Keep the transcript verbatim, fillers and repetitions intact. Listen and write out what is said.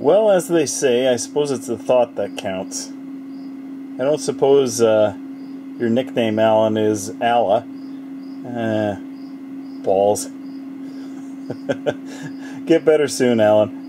Well, as they say, I suppose it's the thought that counts. I don't suppose uh, your nickname, Alan, is Alla. Uh, balls. Get better soon, Alan.